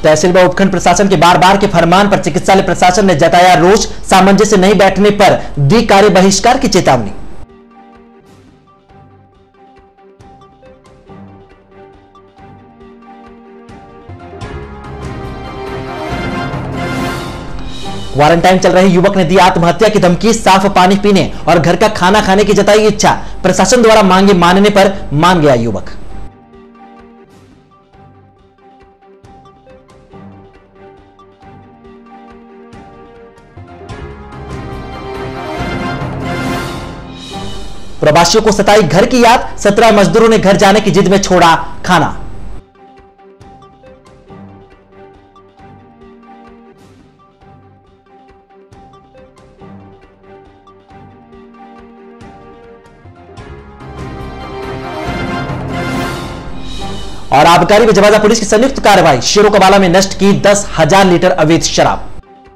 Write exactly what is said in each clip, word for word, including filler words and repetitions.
तहसील में उपखंड प्रशासन के बार बार के फरमान पर चिकित्सालय प्रशासन ने जताया रोष, सामंजस्य नहीं बैठने पर दी कार्य बहिष्कार की चेतावनी। क्वारंटाइन चल रहे युवक ने दी आत्महत्या की धमकी, साफ पानी पीने और घर का खाना खाने की जताई इच्छा, प्रशासन द्वारा मांगे मानने पर मान गया युवक। प्रवासियों को सताई घर की याद, सत्रह मजदूरों ने घर जाने की जिद में छोड़ा खाना। और आबकारी में जवाजा पुलिस की संयुक्त कार्रवाई, शेरों कबाला में नष्ट की दस हजार लीटर अवैध शराब।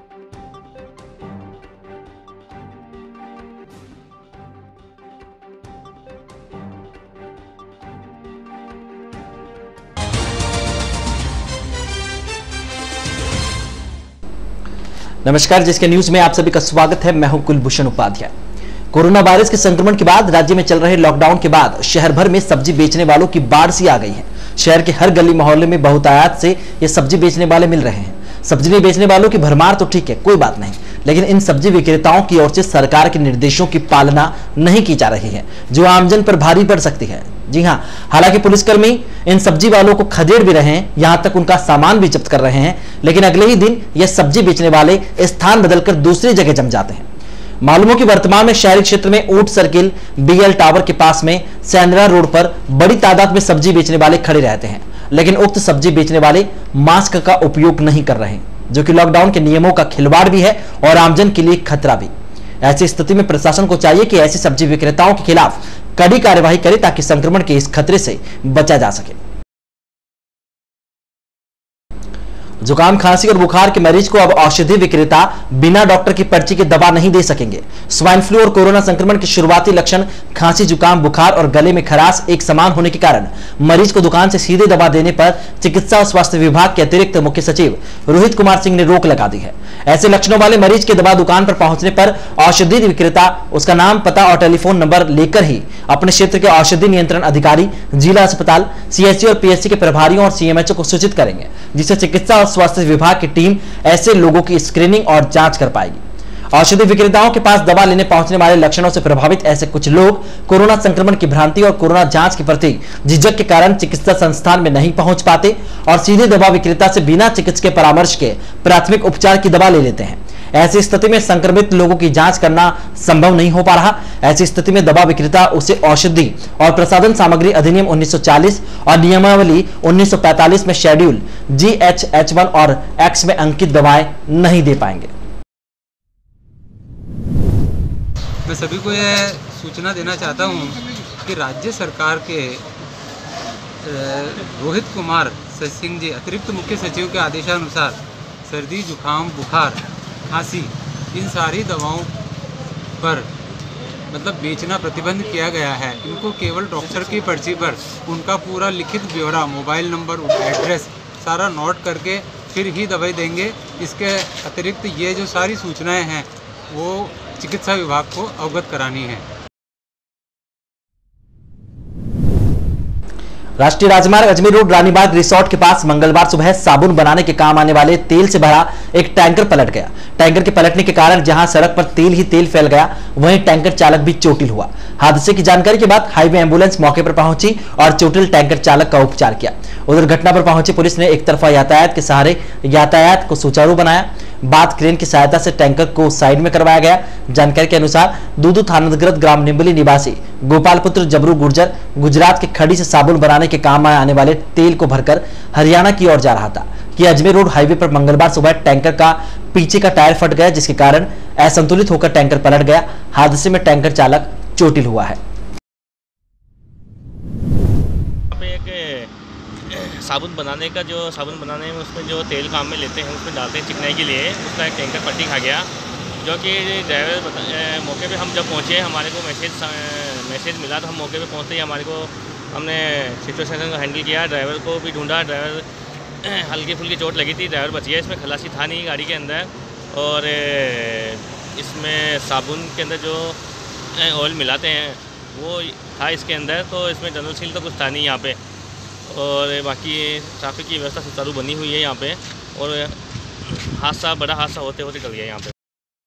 नमस्कार, जिसके न्यूज में आप सभी का स्वागत है। मैं हूं कुलभूषण उपाध्याय। कोरोना वायरस के संक्रमण के बाद राज्य में चल रहे लॉकडाउन के बाद शहर भर में सब्जी बेचने वालों की बाढ़ सी आ गई है। शहर के हर गली मोहल्ले में बहुतायत से ये सब्जी बेचने वाले मिल रहे हैं। सब्जी नहीं बेचने वालों की भरमार तो ठीक है, कोई बात नहीं, लेकिन इन सब्जी विक्रेताओं की ओर से सरकार के निर्देशों की पालना नहीं की जा रही है, जो आमजन पर भारी पड़ सकती है। जी हां, हालांकि पुलिसकर्मी इन सब्जी वालों को खदेड़ भी रहे हैं, यहां तक उनका सामान भी जब्त कर रहे हैं, लेकिन अगले ही दिन ये सब्जी बेचने वाले स्थान बदलकर दूसरी जगह जम जाते हैं। मालूम हो कि वर्तमान में शहरी क्षेत्र में ऊंट सर्किल, बीएल टावर के पास में सैंद्रा रोड पर बड़ी तादाद में सब्जी बेचने वाले खड़े रहते हैं, लेकिन उक्त सब्जी बेचने वाले मास्क का उपयोग नहीं कर रहे हैं, जो कि लॉकडाउन के नियमों का खिलवाड़ भी है और आमजन के लिए खतरा भी। ऐसी स्थिति में प्रशासन को चाहिए कि ऐसे सब्जी विक्रेताओं के खिलाफ कड़ी कार्यवाही करे ताकि संक्रमण के इस खतरे से बचा जा सके। जुकाम, खांसी और बुखार के मरीज को अब औषधि विक्रेता बिना डॉक्टर की पर्ची के दवा नहीं दे सकेंगे। स्वाइन फ्लू और कोरोना संक्रमण के शुरुआती लक्षण खांसी, जुकाम, बुखार और गले में खराश एक समान होने के कारण मरीज को दुकान से सीधे दवा देने पर चिकित्सा और स्वास्थ्य विभाग के अतिरिक्त मुख्य सचिव रोहित कुमार सिंह ने रोक लगा दी है। ऐसे लक्षणों वाले मरीज के दवा दुकान पर पहुंचने पर औषधि विक्रेता उसका नाम, पता और टेलीफोन नंबर लेकर ही अपने क्षेत्र के औषधि नियंत्रण अधिकारी, जिला अस्पताल, सीएचसी और पीएचसी के प्रभारियों और सीएमएचओ को सूचित करेंगे, जिससे चिकित्सा और स्वास्थ्य विभाग की टीम ऐसे लोगों की स्क्रीनिंग और जांच कर पाएगी। औषधि विक्रेताओं के पास दवा लेने पहुंचने वाले लक्षणों से प्रभावित ऐसे कुछ लोग कोरोना संक्रमण की भ्रांति और कोरोना जांच के प्रति झिझक के कारण चिकित्सा संस्थान में नहीं पहुंच पाते और सीधे दवा विक्रेता से बिना चिकित्सकीय परामर्श के प्राथमिक उपचार की दवा ले लेते हैं। ऐसी स्थिति में संक्रमित लोगों की जांच करना संभव नहीं हो पा रहा। ऐसी स्थिति में दवा विक्रेता उसे औषधि और प्रसाधन सामग्री अधिनियम उन्नीस सौ चालीस और नियमावली उन्नीस सौ पैंतालीस में schedule G H H one और एक्स में अंकित दवाएं नहीं दे पाएंगे। मैं सभी को यह सूचना देना चाहता हूं कि राज्य सरकार के रोहित कुमार सिंह जी, अतिरिक्त मुख्य सचिव के आदेशानुसार सर्दी, जुकाम, बुखार, खांसी, इन सारी दवाओं पर मतलब बेचना प्रतिबंध किया गया है। इनको केवल डॉक्टर की पर्ची पर उनका पूरा लिखित ब्यौरा, मोबाइल नंबर, एड्रेस सारा नोट करके फिर ही दवाई देंगे। इसके अतिरिक्त ये जो सारी सूचनाएं हैं वो चिकित्सा विभाग को अवगत करानी है। राष्ट्रीय राजमार्ग अजमेर रोड रानीबाग रिसोर्ट के पास मंगलवार सुबह साबुन बनाने के काम आने वाले तेल से भरा एक टैंकर पलट गया। टैंकर के पलटने के कारण जहां सड़क पर तेल ही तेल फैल गया, वहीं टैंकर चालक भी चोटिल हुआ। हादसे की जानकारी के बाद हाईवे एम्बुलेंस मौके पर पहुंची और चोटिल टैंकर चालक का उपचार किया। उधर घटना पर पहुंची पुलिस ने एक तरफा यातायात के सहारे यातायात को सुचारू बनाया। बाद क्रेन की सहायता से टैंकर को साइड में करवाया गया। जानकारी के अनुसार दूदू थानांतर्गत ग्राम निम्बली निवासी गोपाल पुत्र जबरू गुर्जर गुजरात के खड़ी से साबुन बनाने के काम में आने वाले तेल को भरकर हरियाणा की ओर जा रहा था कि अजमेर रोड हाईवे पर मंगलवार सुबह टैंकर का पीछे का टायर फट गया, जिसके कारण असंतुलित होकर टैंकर पलट गया। हादसे में टैंकर चालक चोटिल हुआ है। साबुन बनाने का जो साबुन बनाने में उसमें जो तेल काम में लेते हैं उसमें डालते हैं चिकनाई के लिए, उसका एक टैंकर पट्टी खा गया। जो कि ड्राइवर मौके पे हम जब पहुँचे हमारे को मैसेज मैसेज मिला, तो हम मौके पे पहुँचते ही हमारे को हमने सिचुएशन को हैंडल किया। ड्राइवर को भी ढूंढा, ड्राइवर हल्की फुल्की चोट लगी थी, ड्राइवर बच गया। इसमें खलासी था नहीं गाड़ी के अंदर, और इसमें साबुन के अंदर जो ऑयल मिलाते हैं वो था इसके अंदर, तो इसमें जनरल सील तो कुछ था नहीं यहाँ पे। और बाकी ट्रैफिक की व्यवस्था सुचारू बनी हुई है यहाँ पे, और हादसा बड़ा हादसा होते होते टल गया यहाँ पे।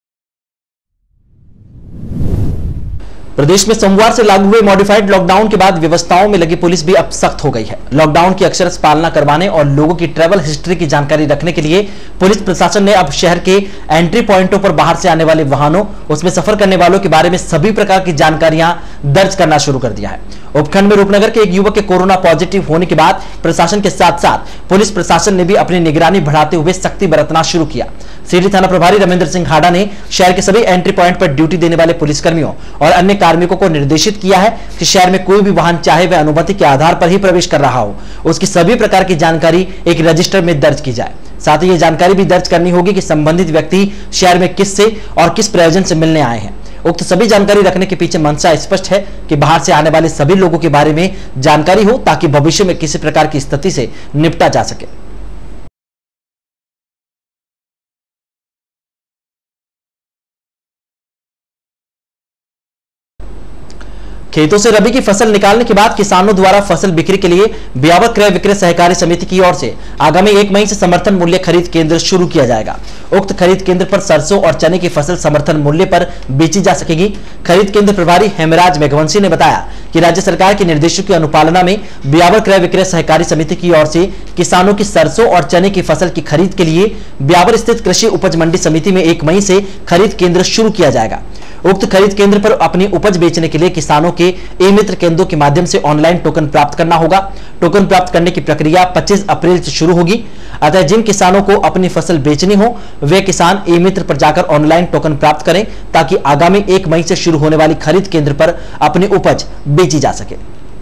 प्रदेश में सोमवार से लागू हुए मॉडिफाइड लॉकडाउन के बाद व्यवस्थाओं में लगी पुलिस भी अब सख्त हो गई है। लॉकडाउन की अक्षरश पालना करवाने और लोगों की ट्रैवल हिस्ट्री की जानकारी रखने के लिए पुलिस प्रशासन ने अब शहर के एंट्री पॉइंटों पर बाहर से आने वाले वाहनों, उसमें सफर करने वालों के बारे में सभी प्रकार की जानकारियां दर्ज करना शुरू कर दिया है। उपखंड में रूपनगर के एक युवक के कोरोना पॉजिटिव होने के बाद प्रशासन के साथ साथ पुलिस प्रशासन ने भी अपनी निगरानी बढ़ाते हुए सख्ती बरतना शुरू किया। सीडी थाना प्रभारी रविंद्र सिंह हाडा ने शहर के सभी एंट्री पॉइंट पर ड्यूटी देने वाले पुलिसकर्मियों और अन्य कार्मिकों को निर्देशित किया है कि शहर में कोई भी वाहन चाहे वह अनुमति के आधार पर ही प्रवेश कर रहा हो, उसकी सभी प्रकार की जानकारी एक रजिस्टर में दर्ज की जाए। साथ ही यह जानकारी भी दर्ज करनी होगी कि संबंधित व्यक्ति शहर में किससे और किस प्रयोजन से मिलने आए हैं। उक्त सभी जानकारी रखने के पीछे मंशा स्पष्ट है कि बाहर से आने वाले सभी लोगों के बारे में जानकारी हो, ताकि भविष्य में किसी प्रकार की स्थिति से निपटा जा सके। खेतों से रबी की फसल निकालने के बाद किसानों द्वारा फसल बिक्री के लिए ब्यावर क्रय विक्रय सहकारी समिति की ओर से आगामी एक मई से समर्थन मूल्य खरीद केंद्र शुरू किया जाएगा। उक्त खरीद केंद्र पर सरसों और चने की फसल समर्थन मूल्य पर बेची जा सकेगी। खरीद केंद्र प्रभारी हेमराज मेघवंशी ने बताया कि राज्य सरकार के निर्देशों की अनुपालना में ब्यावर क्रय विक्रय सहकारी समिति की ओर से किसानों की सरसों और चने की फसल की खरीद के लिए ब्यावर स्थित कृषि उपज मंडी समिति में एक मई से खरीद केंद्र शुरू किया जाएगा। उक्त खरीद केंद्र पर अपनी उपज बेचने के लिए किसानों के ई मित्र केंद्रों के माध्यम से ऑनलाइन टोकन प्राप्त करना होगा। टोकन प्राप्त करने की प्रक्रिया पच्चीस अप्रैल से शुरू होगी। अतः जिन किसानों को अपनी फसल बेचनी हो वे किसान ई मित्र पर जाकर ऑनलाइन टोकन प्राप्त करें, ताकि आगामी एक मई से शुरू होने वाली खरीद केंद्र पर अपनी उपज बेची जा सके।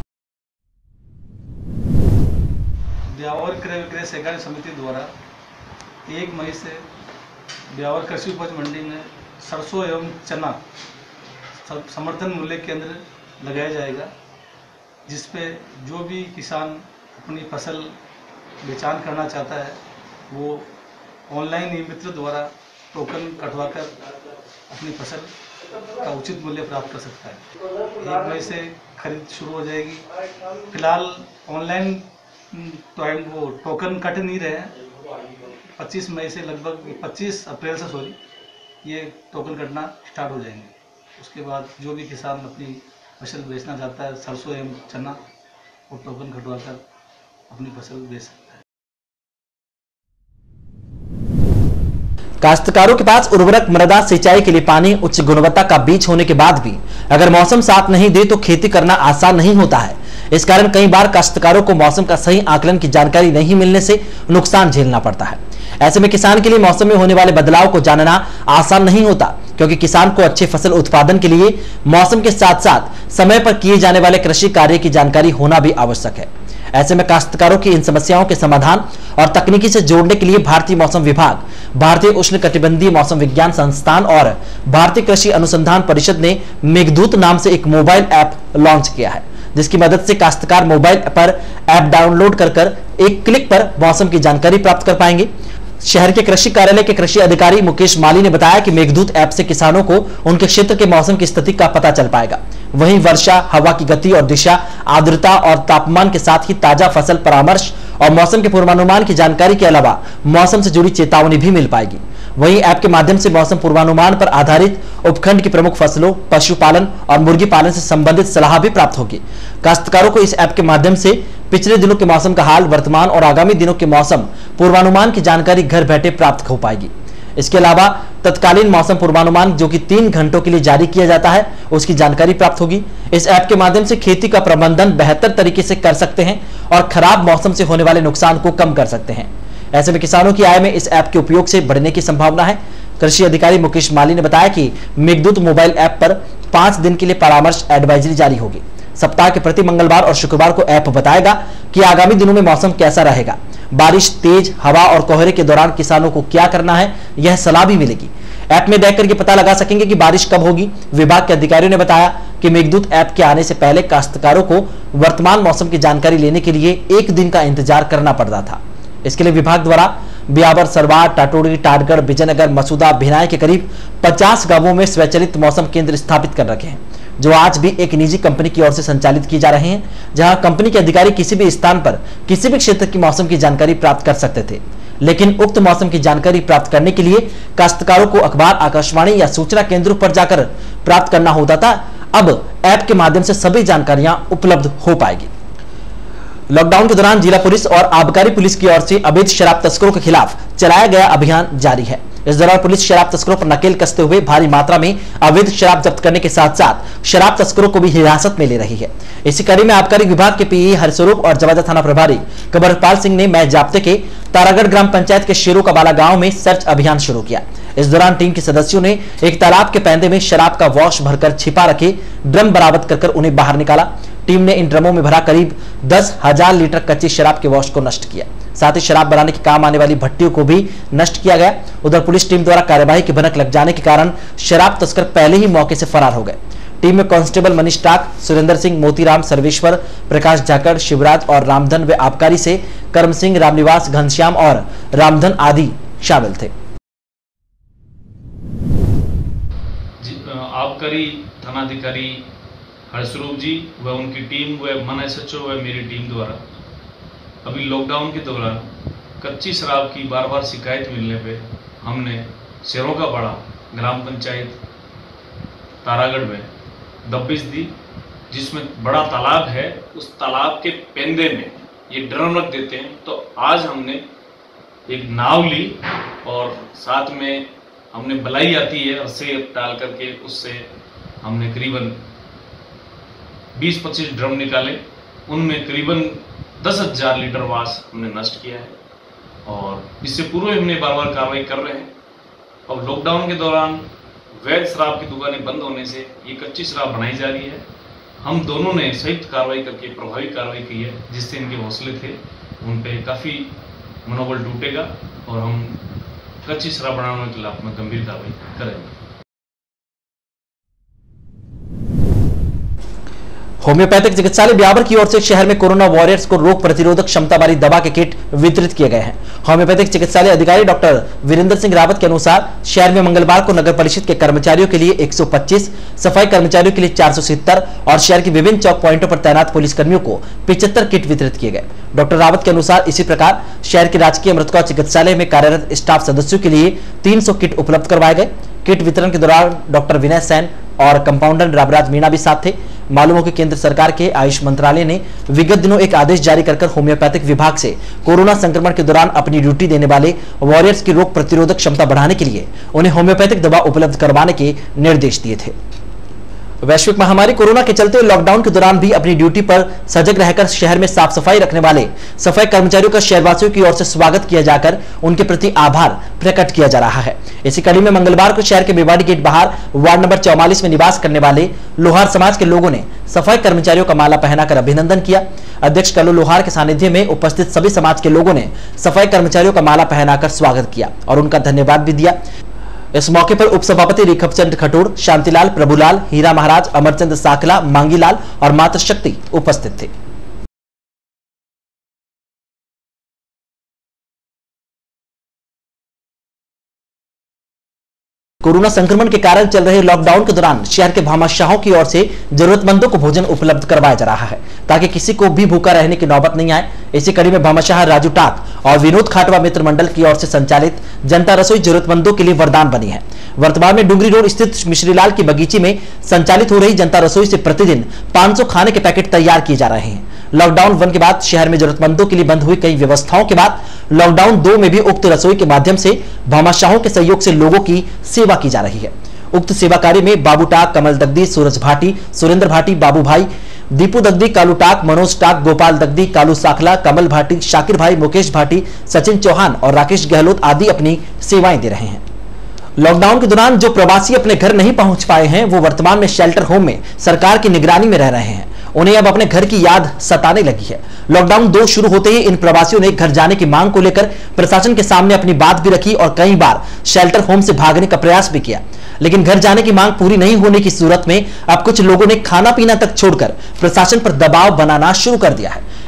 ब्यावर क्रय विक्रय सहकारी समिति द्वारा एक मई से ब्यावर कृषि उपज मंडी में सरसों एवं चना समर्थन मूल्य केंद्र लगाया जाएगा, जिसपे जो भी किसान अपनी फसल बेचान करना चाहता है वो ऑनलाइन ई मित्र द्वारा टोकन कटवाकर अपनी फसल का उचित मूल्य प्राप्त कर सकता है। एक मई से खरीद शुरू हो जाएगी। फिलहाल ऑनलाइन तो वो टोकन कट नहीं रहे हैं। पच्चीस मई से लगभग पच्चीस अप्रैल से सॉरी ये टोकन कटना स्टार्ट हो जाएंगे। उसके बाद जो भी किसान अपनी फसल बेचना चाहता है सरसों एवं चना, वो टोकन कटवाकर अपनी फसल बेच सकता है। काश्तकारों के पास उर्वरक, मृदा सिंचाई के लिए पानी, उच्च गुणवत्ता का बीज होने के बाद भी अगर मौसम साथ नहीं दे तो खेती करना आसान नहीं होता है। इस कारण कई बार काश्तकारों को मौसम का सही आकलन की जानकारी नहीं मिलने से नुकसान झेलना पड़ता है। ऐसे में किसान के लिए मौसम में होने वाले बदलाव को जानना आसान नहीं होता, क्योंकि किसान को अच्छे फसल उत्पादन के लिए मौसम के साथ साथ समय पर किए जाने वाले कृषि कार्य की जानकारी होना भी आवश्यक है। ऐसे में काश्तकारों की इन समस्याओं के समाधान और तकनीकी से जोड़ने के लिए भारतीय मौसम विभाग, भारतीय उष्णकटिबंधीय मौसम विज्ञान संस्थान और भारतीय कृषि अनुसंधान परिषद ने मेघदूत नाम से एक मोबाइल ऐप लॉन्च किया है, जिसकी मदद से काश्तकार मोबाइल पर ऐप डाउनलोड कर कर एक क्लिक पर मौसम की जानकारी प्राप्त कर पाएंगे। शहर के कृषि कार्यालय के कृषि अधिकारी मुकेश माली ने बताया कि मेघदूत ऐप से किसानों को उनके क्षेत्र के मौसम की स्थिति का पता चल पाएगा। वहीं वर्षा, हवा की गति और दिशा, आर्द्रता और तापमान के साथ ही ताजा फसल परामर्श और मौसम के पूर्वानुमान की जानकारी के अलावा मौसम से जुड़ी चेतावनी भी मिल पाएगी। वहीं ऐप के माध्यम से मौसम पूर्वानुमान पर आधारित उपखंड की प्रमुख फसलों, पशुपालन और मुर्गी पालन से संबंधित सलाह भी प्राप्त होगी। काश्तकारों को इस ऐप के माध्यम से पिछले दिनों के मौसम का हाल, वर्तमान और आगामी दिनों के मौसम पूर्वानुमान की जानकारी घर बैठे प्राप्त हो पाएगी। इसके अलावा तत्कालीन मौसम पूर्वानुमान जो कि तीन घंटों के लिए जारी किया जाता है, उसकी जानकारी प्राप्त होगी। इस ऐप के माध्यम से खेती का प्रबंधन बेहतर तरीके से कर सकते हैं और खराब मौसम से होने वाले नुकसान को कम कर सकते हैं। ऐसे में किसानों की आय में इस ऐप के उपयोग से बढ़ने की संभावना है। कृषि अधिकारी मुकेश माली ने बताया कि मेघदूत मोबाइल ऐप पर पांच दिन के लिए परामर्श एडवाइजरी जारी होगी। सप्ताह के प्रति मंगलवार और शुक्रवार को ऐप बताएगा कि आगामी दिनों में मौसम कैसा रहेगा, बारिश, तेज हवा और कोहरे के दौरान किसानों को क्या करना है, यह सलाह भी मिलेगी। ऐप में देखकर ये पता लगा सकेंगे कि बारिश कब होगी। विभाग के अधिकारियों ने बताया कि मेघदूत ऐप के आने से पहले काश्तकारों को वर्तमान मौसम की जानकारी लेने के लिए एक दिन का इंतजार करना पड़ता था। इसके लिए विभाग द्वारा ब्यावर, सरवार, टाटोड़ी, टाटगढ़, विजयनगर, मसूदा, भिनाई के करीब पचास गांवों में स्वचालित मौसम केंद्र स्थापित कर रखे हैं, जो आज भी एक निजी कंपनी की ओर से संचालित किए जा रहे हैं, जहां कंपनी के अधिकारी किसी भी स्थान पर किसी भी क्षेत्र की मौसम की जानकारी प्राप्त कर सकते थे। लेकिन उक्त मौसम की जानकारी प्राप्त करने के लिए काश्तकारों को अखबार, आकाशवाणी या सूचना केंद्रों पर जाकर प्राप्त करना होता था। अब ऐप के माध्यम से सभी जानकारियां उपलब्ध हो पाएगी। लॉकडाउन के दौरान जिला पुलिस और आबकारी पुलिस की ओर से अवैध शराब तस्करों के खिलाफ चलाया गया अभियान जारी है। इस दौरान पुलिस शराब तस्करों पर नकेल कसते हुए भारी मात्रा में अवैध शराब जब्त करने के साथ साथ शराब तस्करों को भी हिरासत में ले रही है। इसी कड़ी में आबकारी विभाग के पीई हरस्वरूप और जवाजा थाना प्रभारी कबरपाल सिंह ने मैं जाप्ते के तारागढ़ ग्राम पंचायत के शेरों का बाला गांव में सर्च अभियान शुरू किया। इस दौरान टीम के सदस्यों ने एक तालाब के पैंदे में शराब का वॉश भरकर छिपा रखे ड्रम बरामद कर, कर उन्हें बाहर निकाला। टीम ने इन ड्रमों में भरा करीब दस हजार लीटर कच्ची शराब के वॉश को नष्ट किया। साथ ही शराब बनाने के काम आने वाली भट्टियों को भी नष्ट किया गया। उधर पुलिस टीम द्वारा कार्यवाही की भनक लग जाने के कारण शराब तस्कर पहले ही मौके से फरार हो गए। टीम में कांस्टेबल मनीष टाक, सुरेंद्र सिंह, मोतीराम, सर्वेश्वर, प्रकाश झाकड़, शिवराज और रामधन व आबकारी से कर्म सिंह, रामनिवास, घनश्याम और रामधन आदि शामिल थे। आबकारी थानाधिकारी हरस्वरूप जी व उनकी टीम व मन एस एच ओ व मेरी टीम द्वारा अभी लॉकडाउन के दौरान कच्ची शराब की बार बार शिकायत मिलने पे हमने शेरों का बड़ा ग्राम पंचायत तारागढ़ में दबिश दी, जिसमें बड़ा तालाब है। उस तालाब के पेंदे में ये ड्रम रख देते हैं। तो आज हमने एक नाव ली और साथ में हमने बलाई आती है रस्से डाल करके उससे हमने करीबन बीस पच्चीस ड्रम निकाले। उनमें करीबन दस हजार लीटर वास हमने नष्ट किया है और इससे पूर्व हमने बार बार कार्रवाई कर रहे हैं। और लॉकडाउन के दौरान वैध शराब की दुकानें बंद होने से ये कच्ची शराब बनाई जा रही है। हम दोनों ने संयुक्त कार्रवाई करके प्रभावी कार्रवाई की है, जिससे इनके हौसले थे उन पे काफ़ी मनोबल टूटेगा और हम कच्ची शराब बनाने के खिलाफ में गंभीर कार्रवाई करेंगे। होम्योपैथिक चिकित्सालय ब्यावर की ओर से शहर में कोरोना वॉरियर्स को रोग प्रतिरोधक क्षमता वाली दवा के किट वितरित किए गए हैं। होम्योपैथिक चिकित्सालय अधिकारी डॉक्टर वीरेंद्र सिंह रावत के अनुसार शहर में मंगलवार को नगर परिषद के कर्मचारियों के लिए एक सौ पच्चीस, सफाई कर्मचारियों के लिए चार सौ सत्तर और शहर के विभिन्न चौक पॉइंटों पर तैनात पुलिसकर्मियों को पचहत्तर किट वितरित किए गए। डॉक्टर रावत के अनुसार इसी प्रकार शहर के राजकीय अमृतकौर चिकित्सालय में कार्यरत स्टाफ सदस्यों के लिए तीन सौ किट उपलब्ध करवाए गए। किट वितरण के दौरान डॉक्टर विनय सैन और कंपाउंडर रविराज मीणा भी साथ थे। मालूम हो कि केंद्र सरकार के आयुष मंत्रालय ने विगत दिनों एक आदेश जारी कर होम्योपैथिक विभाग से कोरोना संक्रमण के दौरान अपनी ड्यूटी देने वाले वॉरियर्स की रोग प्रतिरोधक क्षमता बढ़ाने के लिए उन्हें होम्योपैथिक दवा उपलब्ध करवाने के निर्देश दिए थे। वैश्विक महामारी कोरोना के चलते लॉकडाउन के दौरान भी अपनी ड्यूटी पर सजग रहकर शहर में साफ सफाई रखने वाले सफाई कर्मचारियों का शहरवासियों की ओर से स्वागत किया जाकर उनके प्रति आभार प्रकट किया जा रहा है। इसी कड़ी में मंगलवार को शहर के बेवाड़ी गेट बाहर वार्ड नंबर चौवालीस में निवास करने वाले लोहार समाज के लोगों ने सफाई कर्मचारियों का माला पहनाकर अभिनंदन किया। अध्यक्ष कल्लू लोहार के सानिध्य में उपस्थित सभी समाज के लोगों ने सफाई कर्मचारियों का माला पहनाकर स्वागत किया और उनका धन्यवाद भी दिया। इस मौके पर उपसभापति रेखपचंद खटोर, शांतिलाल, प्रभुलाल, हीरा महाराज, अमरचंद साकला, मांगीलाल और मातृशक्ति उपस्थित थे। कोरोना संक्रमण के कारण चल रहे लॉकडाउन के दौरान शहर के भामाशाहों की ओर से जरूरतमंदों को भोजन उपलब्ध करवाया जा रहा है, ताकि किसी को भी भूखा रहने की नौबत नहीं आए। इसी कड़ी में भामाशाह राजू टाक और विनोद खाटवा मित्र मंडल की ओर से संचालित जनता रसोई जरूरतमंदों के लिए वरदान बनी है। वर्तमान में डुंगरी रोड स्थित मिश्रीलाल की बगीची में संचालित हो रही जनता रसोई से प्रतिदिन पाँच सौ खाने के पैकेट तैयार किए जा रहे हैं। लॉकडाउन वन के बाद शहर में जरूरतमंदों के लिए बंद हुई कई व्यवस्थाओं के बाद लॉकडाउन दो में भी उक्त रसोई के माध्यम से भामाशाहों के सहयोग से लोगों की सेवा की जा रही है। उक्त सेवा कार्य में बाबू टाक, कमल दग्दी, सूरज भाटी, सुरेंद्र भाटी, बाबू भाई, दीपू दग्दी, कालू टाक, मनोज टाक, गोपाल दग्दी, कालू साखला, कमल भाटी, शाकिर भाई, मुकेश भाटी, सचिन चौहान और राकेश गहलोत आदि अपनी सेवाएं दे रहे हैं। लॉकडाउन के दौरान जो प्रवासी अपने घर नहीं पहुंच पाए हैं, वो वर्तमान में शेल्टर होम में सरकार की निगरानी में रह रहे हैं। उन्हें अब अपने घर की याद सताने लगी है। लॉकडाउन दो शुरू होते ही इन प्रवासियों ने घर जाने की मांग को लेकर प्रशासन के सामने अपनी बात भी रखी और कई बार शेल्टर होम से भागने का प्रयास भी किया, लेकिन घर जाने की मांग पूरी नहीं होने की सूरत में अब कुछ लोगों ने खाना पीना तक छोड़कर प्रशासन पर दबाव बनाना शुरू कर दिया है।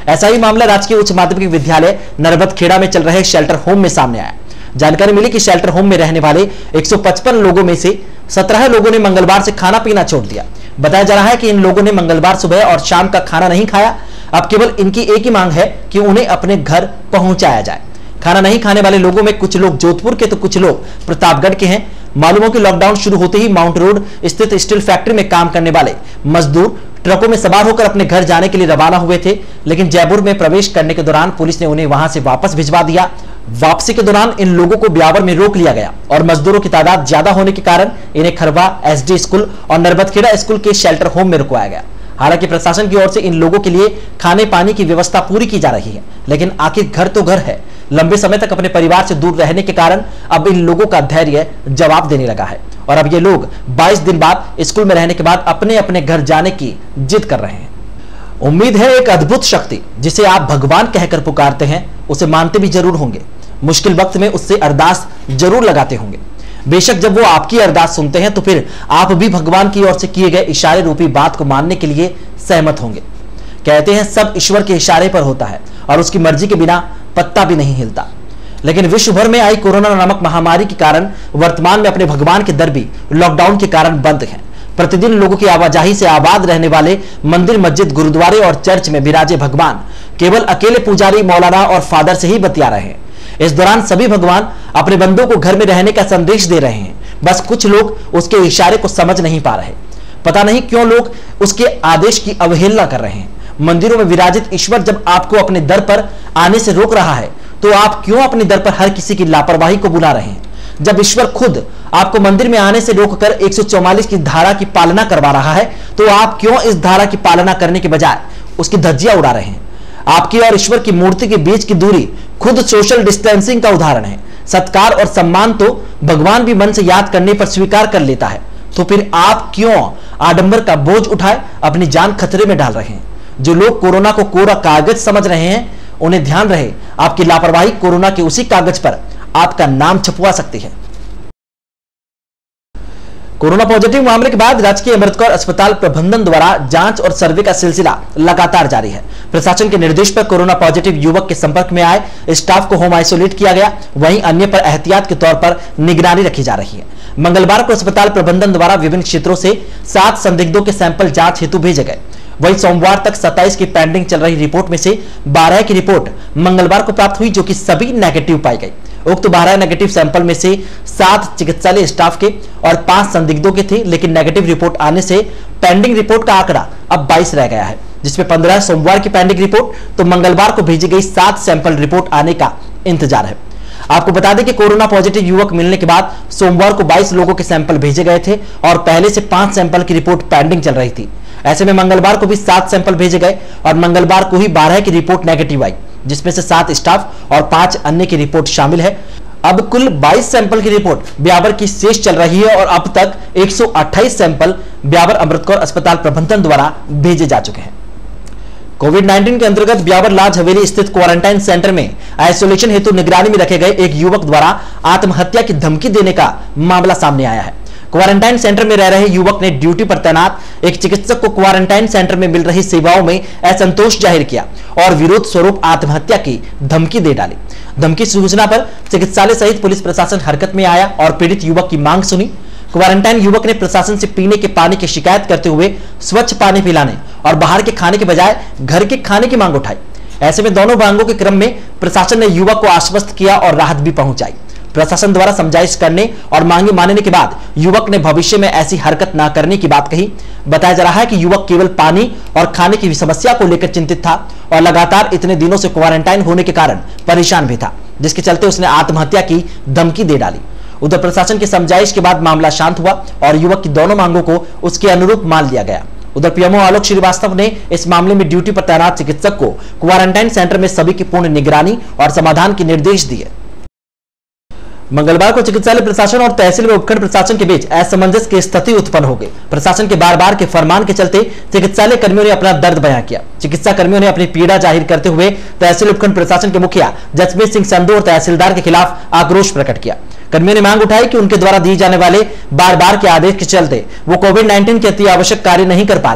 ऐसा ही मामला राजकीय उच्च माध्यमिक विद्यालय नरबतखेड़ा में चल रहे शेल्टर होम में सामने आया। जानकारी मिली कि शेल्टर होम में रहने वाले एक सौ पचपन लोगों में से सत्रह लोगों ने मंगलवार से खाना पीना छोड़ दिया। बताया जा रहा है कि इन लोगों ने मंगलवार सुबह और शाम का खाना नहीं खाया। अब केवल इनकी एक ही मांग है कि उन्हें अपने घर पहुंचाया जाए। खाना नहीं खाने वाले लोगों में कुछ लोग जोधपुर के तो कुछ लोग प्रतापगढ़ के हैं। मालूम हो कि लॉकडाउन शुरू होते ही माउंट रोड स्थित स्टील फैक्ट्री में काम करने वाले मजदूर ट्रकों में सवार होकर अपने घर जाने के लिए रवाना हुए थे, लेकिन जयपुर में प्रवेश करने के दौरान पुलिस ने उन्हें वहां से वापस भिजवा दिया। वापसी के दौरान इन लोगों को ब्यावर में रोक लिया गया और मजदूरों की तादाद ज्यादा होने के कारण इन्हें खरवा एसडी स्कूल और नरबतखेड़ा स्कूल के शेल्टर होम में रुकवाया गया। हालांकि प्रशासन की ओर से इन लोगों के लिए खाने पानी की व्यवस्था पूरी की जा रही है, लेकिन आखिर घर तो घर है। लंबे समय तक अपने परिवार से दूर रहने के कारण अब इन लोगों का धैर्य जवाब देने लगा है और अब ये लोग बाईस दिन बाद स्कूल में रहने के बाद अपने अपने घर जाने की जिद कर रहे हैं। उम्मीद है एक अद्भुत शक्ति जिसे आप भगवान कहकर पुकारते हैं उसे मानते भी जरूर होंगे। मुश्किल वक्त में उससे अरदास जरूर लगाते होंगे। बेशक जब वो आपकी अरदास सुनते हैं तो फिर आप भी भगवान की ओर से किए गए इशारे रूपी बात को मानने के लिए सहमत होंगे। कहते हैं सब ईश्वर के इशारे पर होता है और उसकी मर्जी के बिना पत्ता भी नहीं हिलता। लेकिन विश्व भर में आई कोरोना नामक महामारी के कारण वर्तमान में अपने भगवान के दर भी लॉकडाउन के कारण बंद हैं। प्रतिदिन लोगों की आवाजाही से आबाद रहने वाले मंदिर, मस्जिद, गुरुद्वारे और चर्च में विराजे भगवान केवल अकेले पुजारी, मौलाना और फादर से ही बतिया रहे हैं। इस दौरान सभी भगवान अपने बंदों को घर में रहने का संदेश दे रहे हैं, बस कुछ लोग उसके इशारे को समझ नहीं पा रहे। पता नहीं क्यों लोग उसके आदेश की अवहेलना कर रहे हैं। मंदिरों में विराजित ईश्वर जब आपको अपने दर पर आने से रोक रहा है तो आप क्यों अपने दर पर हर किसी की लापरवाही को बुला रहे हैं? जब ईश्वर खुद आपको मंदिर में आने से रोककर एक सौ चौवालीस की धारा की पालना करवा रहा है तो आप क्यों इस धारा की पालना करने के बजाय उसकी धज्जियां उड़ा रहे हैं? आपकी और ईश्वर की मूर्ति के बीच की दूरी खुद सोशल डिस्टेंसिंग का उदाहरण है। सत्कार और सम्मान तो भगवान भी मन से याद करने पर स्वीकार कर लेता है, तो फिर आप क्यों आडंबर का बोझ उठाए अपनी जान खतरे में डाल रहे हैं? जो लोग कोरोना को कोरा कागज समझ रहे हैं उन्हें ध्यान रहे, आपकी लापरवाही कोरोना के उसी कागज पर आपका नाम छपवा सकती है। कोरोना पॉजिटिव मामले के बाद राजकीय अमृतकौर अस्पताल प्रबंधन द्वारा जांच और सर्वे का सिलसिला लगातार जारी है। प्रशासन के निर्देश पर कोरोना पॉजिटिव युवक के संपर्क में आए स्टाफ को होम आइसोलेट किया गया, वहीं अन्य पर एहतियात के तौर पर निगरानी रखी जा रही है। मंगलवार को अस्पताल प्रबंधन द्वारा विभिन्न क्षेत्रों से सात संदिग्धों के सैंपल जांच हेतु भेजे गए। वहीं सोमवार तक सत्ताईस की पेंडिंग चल रही रिपोर्ट में से बारह की रिपोर्ट मंगलवार को प्राप्त हुई, जो कि सभी नेगेटिव पाई गई। उक्त बारह नेगेटिव सैंपल में से सात चिकित्सालय स्टाफ के और पांच संदिग्धों के थे, लेकिन नेगेटिव रिपोर्ट आने से पेंडिंग रिपोर्ट का आंकड़ा अब बाईस रह गया है, जिसमें पंद्रह सोमवार की पेंडिंग रिपोर्ट तो मंगलवार को भेजी गई सात सैंपल रिपोर्ट आने का इंतजार है। आपको बता दें कि कोरोना पॉजिटिव युवक मिलने के बाद सोमवार को बाईस लोगों के सैंपल भेजे गए थे और पहले से पांच सैंपल की रिपोर्ट पेंडिंग चल रही थी। ऐसे में मंगलवार को भी सात सैंपल भेजे गए और मंगलवार को ही बारह की रिपोर्ट नेगेटिव आई, जिसमें से सात स्टाफ और पांच अन्य की रिपोर्ट शामिल है। अब कुल बाईस सैंपल की रिपोर्ट ब्यावर की शेष चल रही है और अब तक एक सौ अट्ठाईस सैंपल ब्यावर अमृतकौर अस्पताल प्रबंधन द्वारा भेजे जा चुके हैं। कोविड नाइन्टीन के अंतर्गत ब्यावर लाज हवेली स्थित क्वारंटाइन सेंटर में आइसोलेशन हेतु निगरानी में रखे गए एक युवक द्वारा आत्महत्या की धमकी देने का मामला सामने आया है। क्वारंटाइन सेंटर में रह रहे युवक ने ड्यूटी पर तैनात एक चिकित्सक को क्वारंटाइन सेंटर में मिल रही सेवाओं में असंतोष जाहिर किया और विरोध स्वरूप आत्महत्या की धमकी दे डाली। धमकी सूचना पर चिकित्सालय सहित पुलिस प्रशासन हरकत में आया और पीड़ित युवक की मांग सुनी। क्वारंटाइन युवक ने प्रशासन से पीने के पानी की शिकायत करते हुए स्वच्छ पानी पिलाने और बाहर के खाने के बजाय घर के खाने की मांग उठाई। ऐसे में दोनों मांगों के क्रम में प्रशासन ने युवक को आश्वस्त किया और राहत भी पहुंचाई। प्रशासन द्वारा समझाइश करने और मांगे मानने के बाद युवक ने भविष्य में ऐसी हरकत न करने की बात कही। बताया जा रहा है कि युवक केवल पानी और खाने की समस्या को लेकर चिंतित था और लगातार इतने दिनों से क्वारंटाइन होने के कारण परेशान भी था, जिसके चलते उसने आत्महत्या की धमकी दे डाली। उधर प्रशासन की समझाइश के बाद मामला शांत हुआ और युवक की दोनों मांगों को उसके अनुरूप मान लिया गया। उधर पीएमओ आलोक श्रीवास्तव ने इस मामले में ड्यूटी पर तैनात चिकित्सक को क्वारंटाइन सेंटर में सभी की पूर्ण निगरानी और समाधान के निर्देश दिए। मंगलवार को चिकित्सालय प्रशासन और तहसील में उपखंड प्रशासन के बीच असमंजस की स्थिति उत्पन्न हो गई। प्रशासन के बार बार के फरमान के चलते चिकित्सालय कर्मियों ने अपना दर्द बयां किया। चिकित्सा कर्मियों ने अपनी पीड़ा जाहिर करते हुए तहसील उपखंड प्रशासन के मुखिया जसमीत सिंह संधू और तहसीलदार के खिलाफ आक्रोश प्रकट किया। कर्मियों ने मांग उठाई कि उनके द्वारा दिए जाने वाले बार बार के आदेश के चलते वो कोविड नाइन्टीन के अति आवश्यक कार्य नहीं कर पा रहे।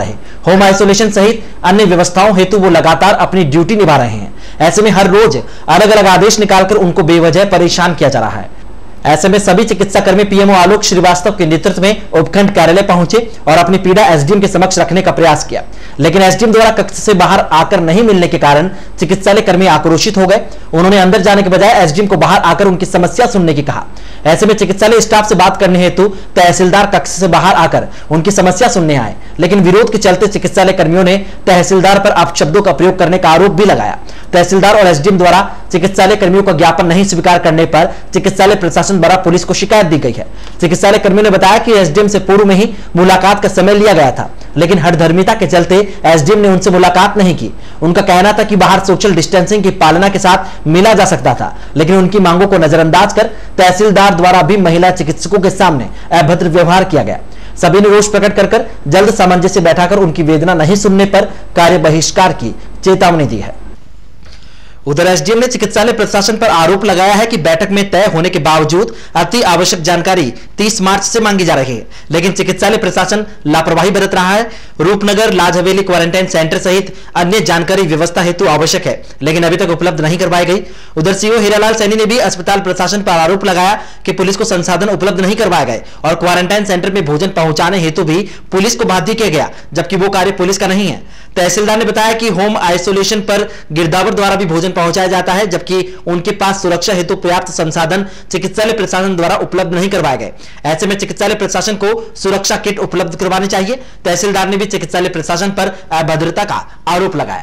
होम आइसोलेशन सहित अन्य व्यवस्थाओं हेतु वो लगातार अपनी ड्यूटी निभा रहे हैं। ऐसे में हर रोज अलग अलग आदेश निकालकर उनको बेवजह परेशान किया जा रहा है। ऐसे में सभी चिकित्सा कर्मी पीएमओ आलोक श्रीवास्तव के नेतृत्व में उपखंड कार्यालय पहुंचे और अपनी पीड़ा एसडीएम के समक्ष रखने का प्रयास किया, लेकिन एसडीएम द्वारा कक्ष से बाहर आकर नहीं मिलने के कारण चिकित्सालय कर्मी आक्रोशित हो गए। उन्होंने अंदर जाने के बजाय एसडीएम को बाहर आकर उनकी समस्या सुनने की कहा। ऐसे में चिकित्सालय स्टाफ से बात करने हेतु तहसीलदार कक्ष से बाहर आकर उनकी समस्या सुनने आए, लेकिन विरोध के चलते चिकित्सालय कर्मियों ने तहसीलदार पर अपशब्दों का प्रयोग करने का आरोप भी लगाया। तहसीलदार और एसडीएम द्वारा चिकित्सालय कर्मियों का ज्ञापन नहीं स्वीकार करने पर चिकित्सालय प्रशासन द्वारा पुलिस को शिकायत दी गई है। चिकित्सालय कर्मियों ने बताया कि एसडीएम से पूर्व में ही मुलाकात का समय लिया गया था, लेकिन हठधर्मिता के चलते एसडीएम ने उनसे मुलाकात नहीं की। उनका कहना था कि बाहर सोशल डिस्टेंसिंग की पालना के साथ मिला जा सकता था, लेकिन उनकी मांगों को नजरअंदाज कर तहसीलदार द्वारा भी महिला चिकित्सकों के सामने अभद्र व्यवहार किया गया। सभी ने रोष प्रकट कर कर जल्द सामंजस्य बैठाकर उनकी वेदना नहीं सुनने पर कार्य बहिष्कार की चेतावनी दी है। उधर एसडीएम ने चिकित्सालय प्रशासन पर आरोप लगाया है कि बैठक में तय होने के बावजूद अति आवश्यक जानकारी तीस मार्च से मांगी जा रही है, लेकिन चिकित्सालय प्रशासन लापरवाही बरत रहा है। रूपनगर लाज हवेली क्वारंटाइन सेंटर सहित अन्य जानकारी व्यवस्था हेतु आवश्यक है, लेकिन अभी तक उपलब्ध नहीं करवाई गई। उधर सीओ हीरालाल सैनी ने भी अस्पताल प्रशासन पर आरोप लगाया कि पुलिस को संसाधन उपलब्ध नहीं करवाए गए और क्वारंटाइन सेंटर में भोजन पहुंचाने हेतु भी पुलिस को बाध्य किया गया, जबकि वो कार्य पुलिस का नहीं है। तहसीलदार ने बताया कि होम आइसोलेशन पर गिरदावर द्वारा भी भोजन पहुंचाया जाता है, जबकि उनके पास सुरक्षा हेतु पर्याप्त संसाधन चिकित्सालय प्रशासन द्वारा उपलब्ध नहीं करवाए गए। ऐसे में चिकित्सालय प्रशासन को सुरक्षा किट उपलब्ध करवानी चाहिए। तहसीलदार ने भी चिकित्सालय प्रशासन पर अभद्रता का आरोप लगाया।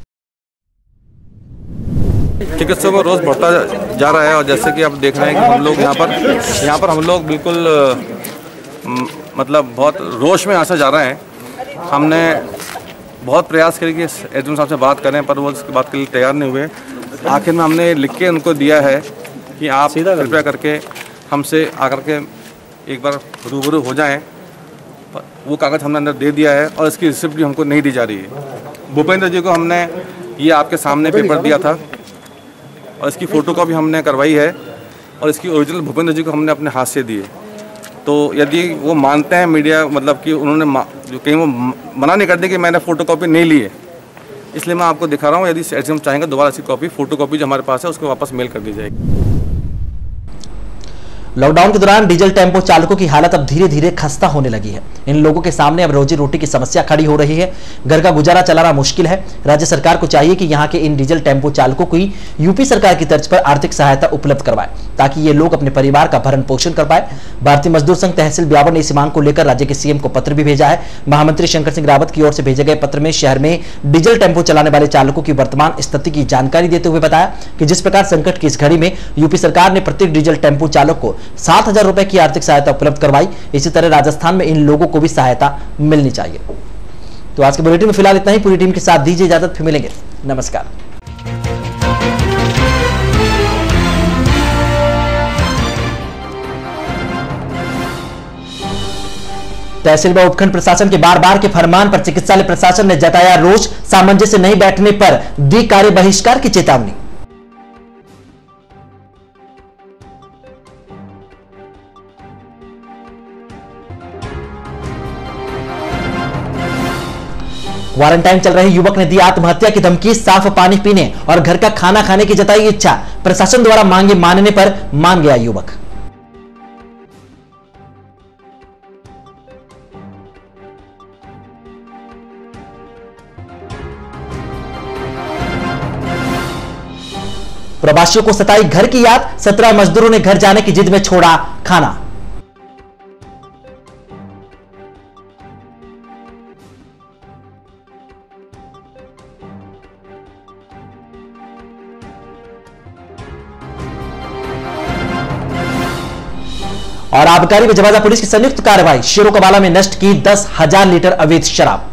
चिकित्सकों का रोज बढ़ता जा रहा है और जैसे कि आप देख रहे हैं कि हम लोग यहाँ पर यहाँ पर हम लोग बिल्कुल मतलब बहुत रोष में आंसू जा रहे हैं। हमने बहुत प्रयास करे कि एसडीएम साहब से बात करें, पर वो इसकी बात के लिए तैयार नहीं हुए। आखिर में हमने लिख के उनको दिया है कि आप कृपया करके हमसे आकर के एक बार रूबरू हो जाएं। वो कागज़ हमने अंदर दे दिया है और इसकी रिसिप्ट भी हमको नहीं दी जा रही है। भूपेंद्र जी को हमने ये आपके सामने पेपर दिया था और इसकी फ़ोटोकॉपी हमने करवाई है और इसकी ओरिजिनल भूपेंद्र जी को हमने अपने हाथ से दिए। तो यदि वो मानते हैं मीडिया मतलब कि उन्होंने जो कहीं वो मना नहीं करते कि मैंने फ़ोटोकॉपी नहीं ली है, इसलिए मैं आपको दिखा रहा हूँ। यदि एसडीएम चाहेंगे दोबारा इसकी कॉपी फ़ोटोकॉपी जो हमारे पास है उसको वापस मेल कर दी जाएगी। लॉकडाउन के दौरान डीजल टेम्पो चालकों की हालत अब धीरे धीरे खस्ता होने लगी है। इन लोगों के सामने अब रोजी रोटी की समस्या खड़ी हो रही है। घर का गुजारा चलाना मुश्किल है। राज्य सरकार को चाहिए कि यहाँ के इन डीजल टेम्पो चालकों को यूपी सरकार की तर्ज पर आर्थिक सहायता उपलब्ध करवाए, ताकि ये लोग अपने परिवार का भरण पोषण कर पाए। भारतीय मजदूर संघ तहसील ब्यावर ने इस मांग को लेकर राज्य के सीएम को पत्र भी भेजा है। महामंत्री शंकर सिंह रावत की ओर से भेजे गए पत्र में शहर में डीजल टेम्पो चलाने वाले चालकों की वर्तमान स्थिति की जानकारी देते हुए बताया कि जिस प्रकार संकट की इस घड़ी में यूपी सरकार ने प्रत्येक डीजल टेम्पो चालक को सात हजार रुपए की आर्थिक सहायता उपलब्ध करवाई, इसी तरह राजस्थान में इन लोगों को भी सहायता मिलनी चाहिए। तो आज के बुलेटिन में फिलहाल इतना ही। पूरी टीम के साथ दीजिए इजाजत, फिर मिलेंगे। नमस्कार। तहसील व उपखंड प्रशासन के बार बार के फरमान पर चिकित्सालय प्रशासन ने जताया रोष। सामंजस्य नहीं बैठने पर दी कार्य बहिष्कार की चेतावनी। क्वारंटाइन चल रहे युवक ने दी आत्महत्या की धमकी। साफ पानी पीने और घर का खाना खाने की जताई इच्छा। प्रशासन द्वारा मांगे मानने पर मान गया युवक। प्रवासियों को सताई घर की याद। सत्रह मजदूरों ने घर जाने की जिद में छोड़ा खाना। और आबकारी व जवाजा पुलिस की संयुक्त कार्रवाई। शेरों कबाला में नष्ट की दस हजार लीटर अवैध शराब।